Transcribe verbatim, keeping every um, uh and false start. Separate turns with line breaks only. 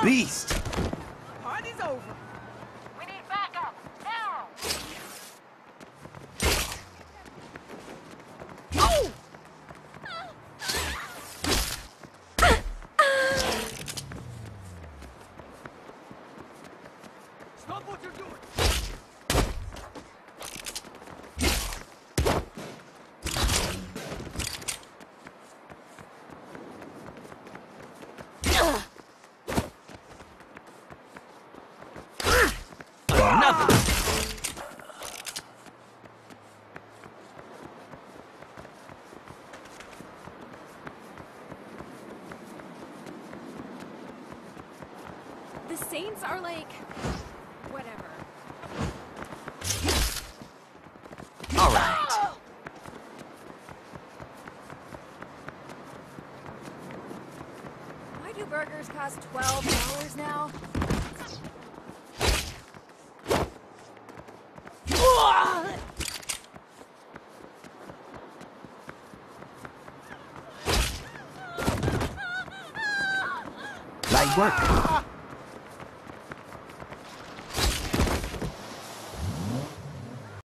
beast.
Party's over.
We need backup, now!
Oh! Stop what you're doing!
Another.
The Saints are like... whatever.
All right.
Why do burgers cost twelve dollars now?
Light work.